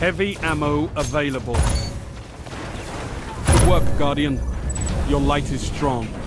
Heavy ammo available. Good work, Guardian. Your light is strong.